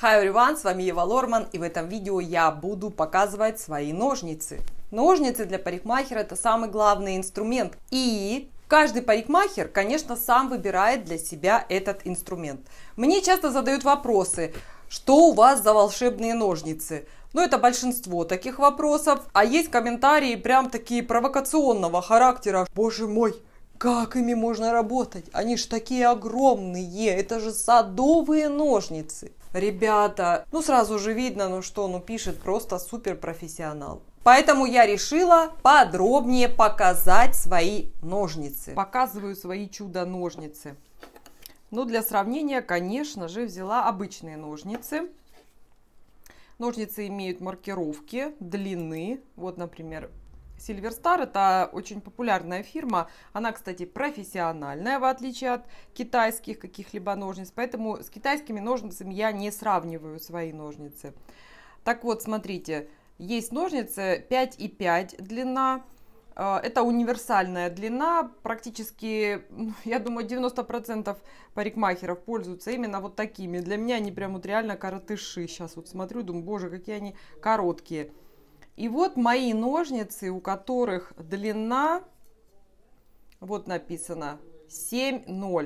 Hi everyone, с вами Ева Лорман, и в этом видео я буду показывать свои ножницы. Ножницы для парикмахера — это самый главный инструмент. И каждый парикмахер, конечно, сам выбирает для себя этот инструмент. Мне часто задают вопросы, что у вас за волшебные ножницы? Ну, это большинство таких вопросов. А есть комментарии прям такие провокационного характера. Боже мой, как ими можно работать? Они ж такие огромные, это же садовые ножницы. Ребята, сразу же видно, пишет просто суперпрофессионал. Поэтому я решила подробнее показать свои ножницы. Показываю свои чудо-ножницы. Для сравнения, конечно же, взяла обычные ножницы. Ножницы имеют маркировки длины. Вот, например, Silver Star — это очень популярная фирма. Она, кстати, профессиональная, в отличие от китайских каких-либо ножниц. Поэтому с китайскими ножницами я не сравниваю свои ножницы. Так вот, смотрите, есть ножницы 5,5 длина. Это универсальная длина. Практически, я думаю, 90% парикмахеров пользуются именно вот такими. Для меня они прям вот реально коротыши. Сейчас вот смотрю, думаю, боже, какие они короткие. И вот мои ножницы, у которых длина, вот написано 7,0.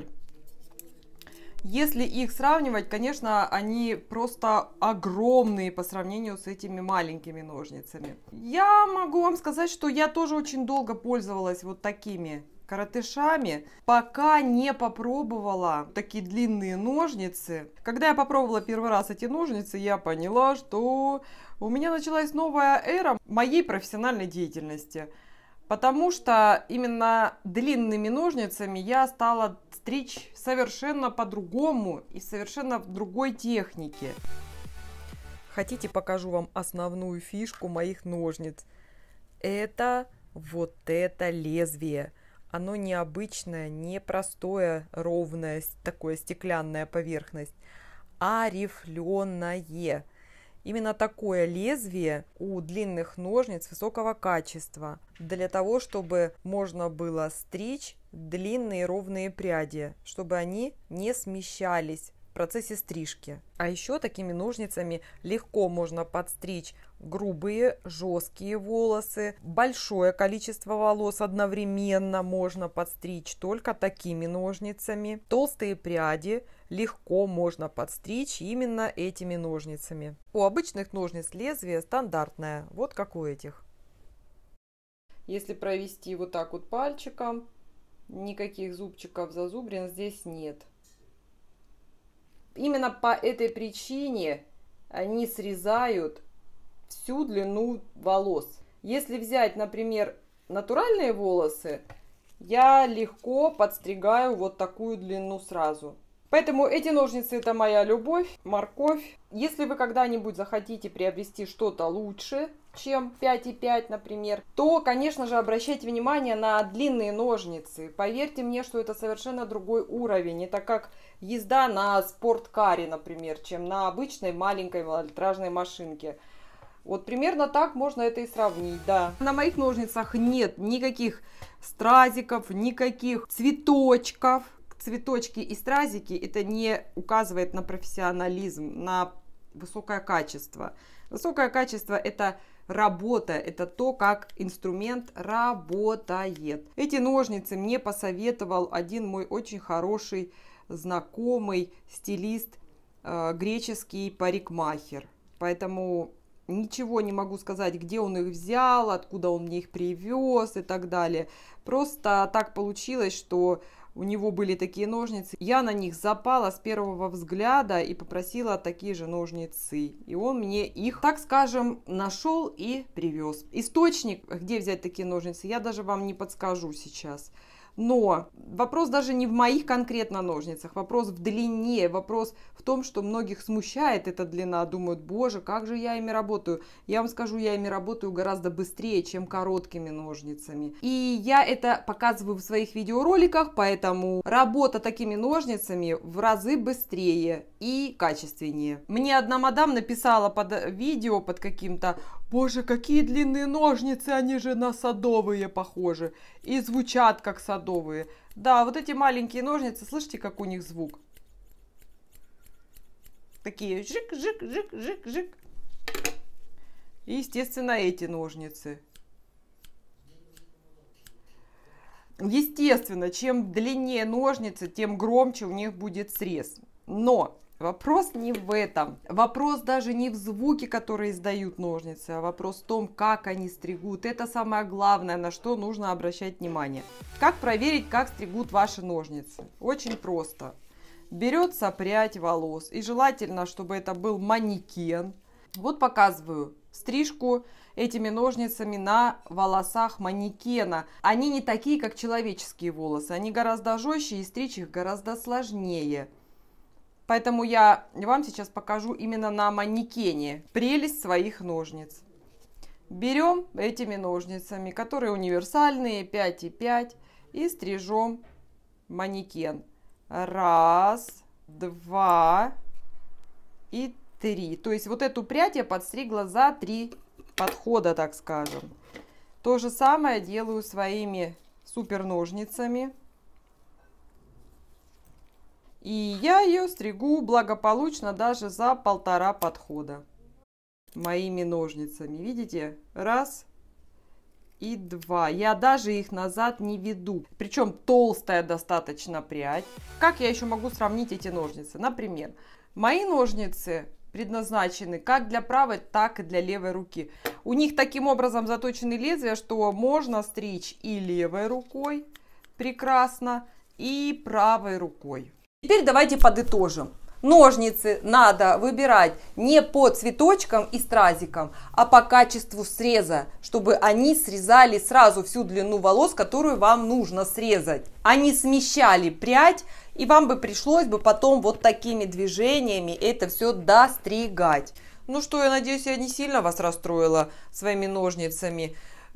Если их сравнивать, конечно, они просто огромные по сравнению с этими маленькими ножницами. Я могу вам сказать, что я тоже очень долго пользовалась вот такими коротышами, пока не попробовала такие длинные ножницы. Когда я попробовала первый раз эти ножницы, я поняла, что у меня началась новая эра моей профессиональной деятельности. Потому что именно длинными ножницами я стала стричь совершенно по-другому и совершенно в другой технике. Хотите, покажу вам основную фишку моих ножниц? Это вот это лезвие. Оно необычное, не простое, ровное, такое стеклянная поверхность, а рифленое. Именно такое лезвие у длинных ножниц высокого качества, для того, чтобы можно было стричь длинные ровные пряди, чтобы они не смещались в процессе стрижки. А еще такими ножницами легко можно подстричь грубые, жесткие волосы. Большое количество волос одновременно можно подстричь только такими ножницами. Толстые пряди легко можно подстричь именно этими ножницами. У обычных ножниц лезвие стандартное, вот как у этих. Если провести вот так вот пальчиком, никаких зубчиков, зазубрин здесь нет. Именно по этой причине они срезают всю длину волос. Если взять, например, натуральные волосы, я легко подстригаю вот такую длину сразу. Поэтому эти ножницы — это моя любовь, морковь. Если вы когда-нибудь захотите приобрести что-то лучше, чем 5,5, например, то, конечно же, обращайте внимание на длинные ножницы. Поверьте мне, что это совершенно другой уровень. Это как езда на спорткаре, например, чем на обычной маленькой малолитражной машинке. Вот примерно так можно это и сравнить, да. На моих ножницах нет никаких стразиков, никаких цветочков. Цветочки и стразики — это не указывает на профессионализм, на высокое качество. Высокое качество — это работа, это то, как инструмент работает. Эти ножницы мне посоветовал один мой очень хороший знакомый стилист, греческий парикмахер. Поэтому ничего не могу сказать, где он их взял, откуда он мне их привез и так далее. Просто так получилось, что у него были такие ножницы. Я на них запала с первого взгляда и попросила такие же ножницы. И он мне их, так скажем, нашел и привез. Источник, где взять такие ножницы, я даже вам не подскажу сейчас. Но вопрос даже не в моих конкретно ножницах, вопрос в длине, вопрос в том, что многих смущает эта длина, думают, боже, как же я ими работаю. Я вам скажу, я ими работаю гораздо быстрее, чем короткими ножницами. И я это показываю в своих видеороликах, поэтому работа такими ножницами в разы быстрее и качественнее. Мне одна мадам написала под видео, под каким-то: боже, какие длинные ножницы, они же на садовые похожи. И звучат как садовые. Да, вот эти маленькие ножницы, слышите, как у них звук? Такие жик-жик-жик-жик-жик. И, естественно, эти ножницы. Естественно, чем длиннее ножницы, тем громче у них будет срез. Но вопрос не в этом. Вопрос даже не в звуке, который издают ножницы, а вопрос в том, как они стригут. Это самое главное, на что нужно обращать внимание. Как проверить, как стригут ваши ножницы? Очень просто. Берется прядь волос, и желательно, чтобы это был манекен. Вот показываю стрижку этими ножницами на волосах манекена. Они не такие, как человеческие волосы. Они гораздо жестче, и стричь их гораздо сложнее. Поэтому я вам сейчас покажу именно на манекене прелесть своих ножниц. Берем этими ножницами, которые универсальные, 5,5, и стрижем манекен. 1, 2 и 3. То есть вот эту прядь я подстригла за 3 подхода, так скажем. То же самое делаю своими супер ножницами. И я ее стригу благополучно даже за 1,5 подхода. Моими ножницами. Видите? 1 и 2. Я даже их назад не веду. Причем толстая достаточно прядь. Как я еще могу сравнить эти ножницы? Например, мои ножницы предназначены как для правой, так и для левой руки. У них таким образом заточены лезвия, что можно стричь и левой рукой прекрасно, и правой рукой. Теперь давайте подытожим. Ножницы надо выбирать не по цветочкам и стразикам, а по качеству среза, чтобы они срезали сразу всю длину волос, которую вам нужно срезать. Они смещали прядь, и вам бы пришлось бы потом вот такими движениями это все достригать. Ну что, я надеюсь, я не сильно вас расстроила своими ножницами.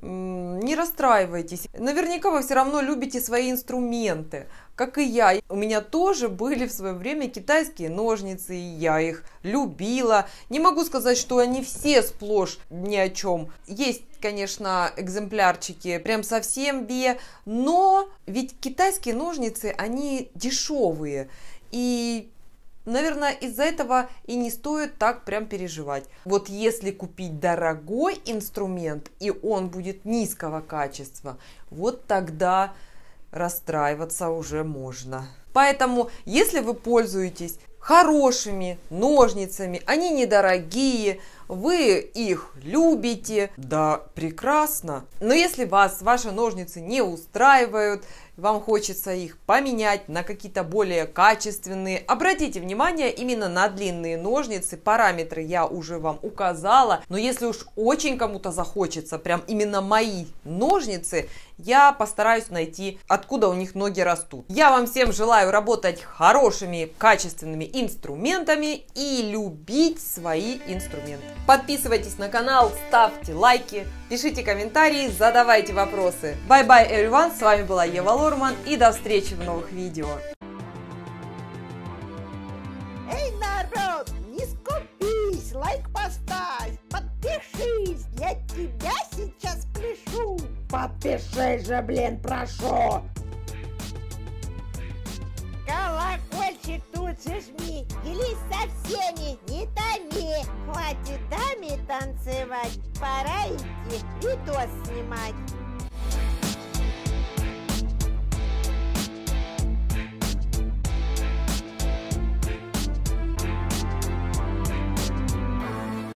Не расстраивайтесь. Наверняка вы все равно любите свои инструменты, как и я. У меня тоже были в свое время китайские ножницы, и я их любила. Не могу сказать, что они все сплошь ни о чем. Есть, конечно, экземплярчики прям совсем бе, но ведь китайские ножницы, они дешевые. И наверное, из-за этого и не стоит так прям переживать. Вот если купить дорогой инструмент, и он будет низкого качества, вот тогда расстраиваться уже можно. Поэтому, если вы пользуетесь хорошими ножницами, они недорогие, вы их любите, да, прекрасно. Но если вас ваши ножницы не устраивают, вам хочется их поменять на какие-то более качественные, обратите внимание именно на длинные ножницы. Параметры я уже вам указала. Но если уж очень кому-то захочется прям именно мои ножницы, я постараюсь найти, откуда у них ноги растут. Я вам всем желаю работать хорошими, качественными инструментами и любить свои инструменты. Подписывайтесь на канал, ставьте лайки, пишите комментарии, задавайте вопросы. Bye-bye, everyone! С вами была Ева Лорман, и до встречи в новых видео. Эй, народ, не скупись, лайк поставь, подпишись, я тебя сейчас пляшу. Подпишись же, блин, прошу. Колокольчик тут жми, делись со всеми, не томи. Хватит даме танцевать, пора идти видос снимать.